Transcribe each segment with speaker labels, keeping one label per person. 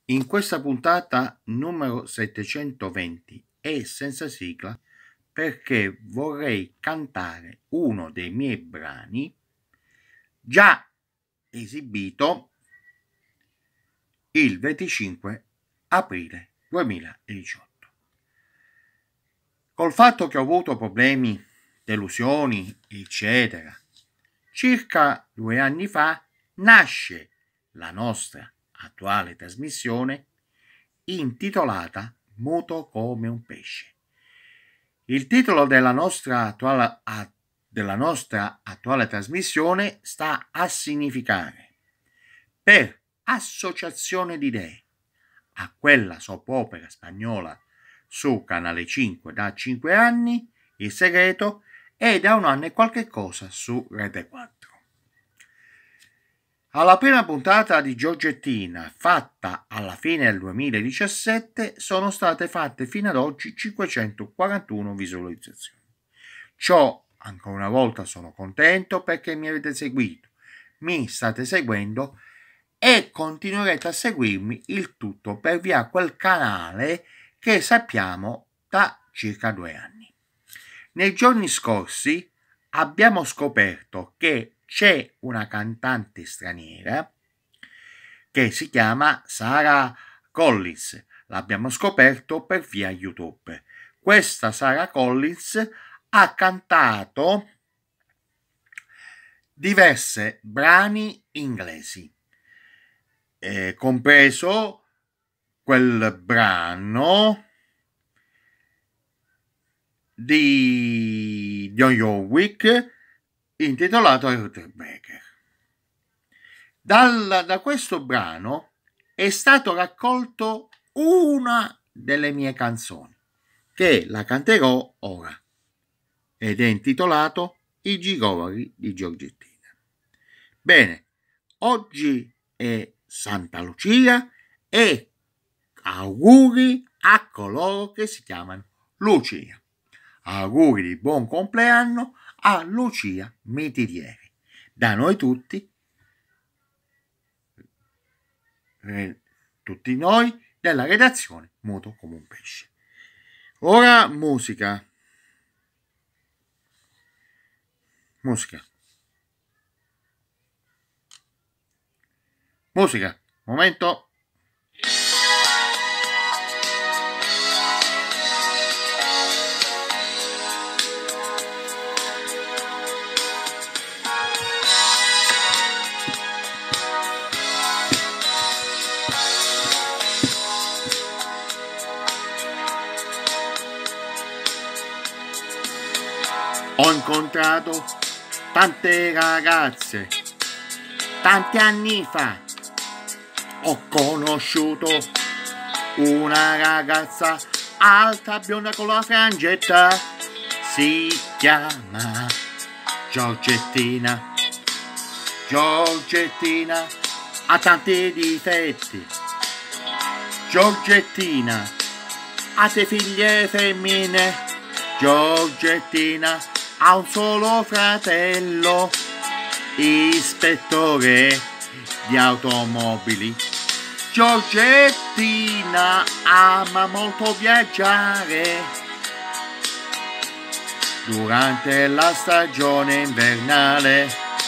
Speaker 1: In questa puntata numero 720 e senza sigla perché vorrei cantare uno dei miei brani già esibito il 25 aprile 2018. Col fatto che ho avuto problemi, delusioni, eccetera, circa 2 anni fa nasce la nostra attuale trasmissione intitolata Muto come un pesce. Il titolo della nostra attuale trasmissione sta a significare per associazione di idee a quella soap opera spagnola su Canale 5 da 5 anni, Il Segreto, e da 1 anno e qualche cosa su Rete 4. Alla prima puntata di Giorgettina, fatta alla fine del 2017, sono state fatte fino ad oggi 541 visualizzazioni. Ciò, ancora una volta, sono contento perché mi avete seguito, mi state seguendo e continuerete a seguirmi, il tutto per via quel canale che sappiamo da circa 2 anni. Nei giorni scorsi abbiamo scoperto che c'è una cantante straniera che si chiama Sarah Collins. L'abbiamo scoperto per via YouTube. Questa Sarah Collins ha cantato diversi brani inglesi, compreso quel brano di Dionne Warwick intitolato Heartbreaker. Da questo brano è stato raccolto una delle mie canzoni, che la canterò ora, ed è intitolato I gigolari di Giorgettina. Bene, oggi è Santa Lucia e auguri a coloro che si chiamano Lucia. Auguri di buon compleanno a Lucia Mitidieri. Da noi tutti noi della redazione Muto come un pesce. Ora musica. Momento. Ho incontrato tante ragazze, tanti anni fa. Ho conosciuto una ragazza alta, bionda con la frangetta. Si chiama Giorgettina. Giorgettina ha tanti difetti. Giorgettina ha 3 figlie femmine. Giorgettina ha un solo fratello, ispettore di automobili. Giorgettina ama molto viaggiare durante la stagione invernale.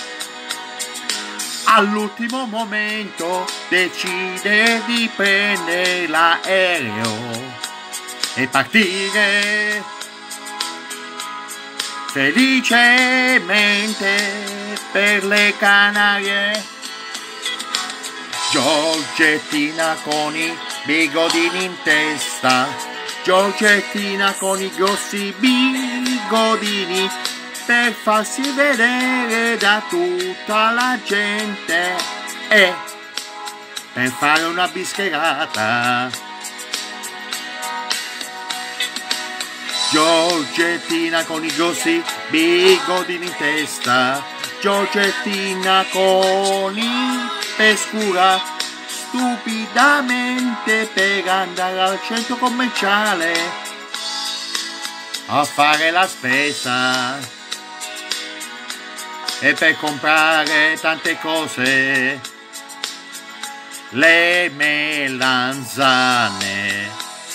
Speaker 1: All'ultimo momento decide di prendere l'aereo e partire felicemente per le Canarie. Giorgettina con i bigodini in testa, Giorgettina con i grossi bigodini, per farsi vedere da tutta la gente e per fare una bischerata. Giorgettina con i grossi bigodini in testa, Giorgettina con i pescura stupidamente per andare al centro commerciale a fare la spesa e per comprare tante cose le melanzane.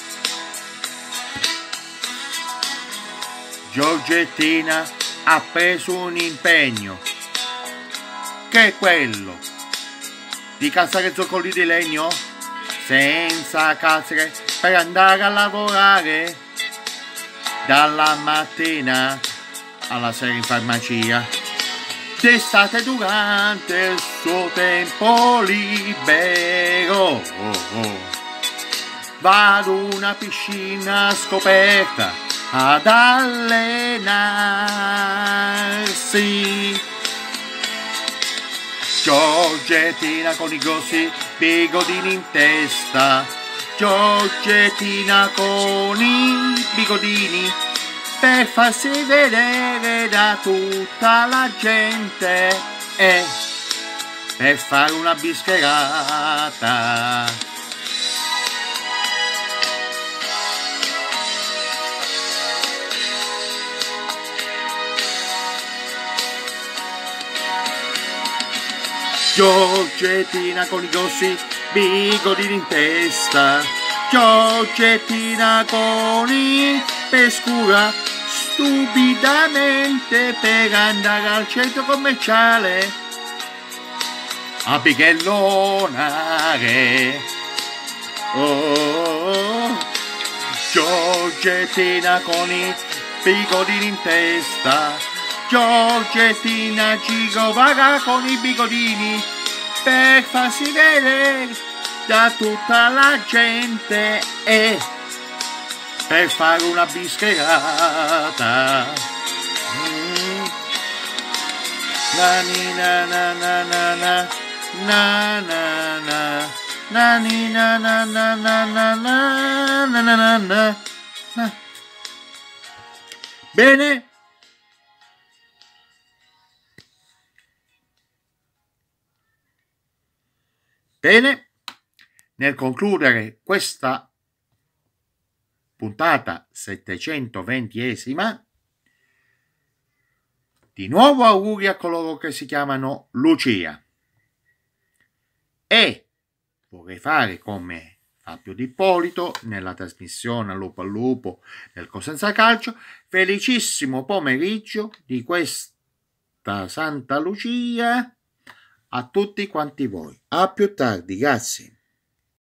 Speaker 1: Giorgettina ha preso un impegno, che è quello di cassare zoccoli di legno senza cassere per andare a lavorare dalla mattina alla sera in farmacia. D'estate durante il suo tempo libero va ad una piscina scoperta ad allenarsi. Giorgettina con i grossi bigodini in testa, Giorgettina con i bigodini, per farsi vedere da tutta la gente e per fare una bischerata. Giorgettina con i grossi bigodini in testa, Giorgettina con i pescura stupidamente per andare al centro commerciale a bighellonare. Oh, Giorgettina con i bigodini in testa, Giorgettina girovaga con i bigodini per farsi vedere da tutta la gente e per fare una bischerata. Na ni na na na na na na na na na ni na na na na na na na na na. Bene. Bene, nel concludere questa puntata 720esima, di nuovo auguri a coloro che si chiamano Lucia. E vorrei fare come Fabio Di Ippolito nella trasmissione Lupo al Lupo del Cosenza Calcio, felicissimo pomeriggio di questa Santa Lucia a tutti quanti voi. A più tardi, grazie.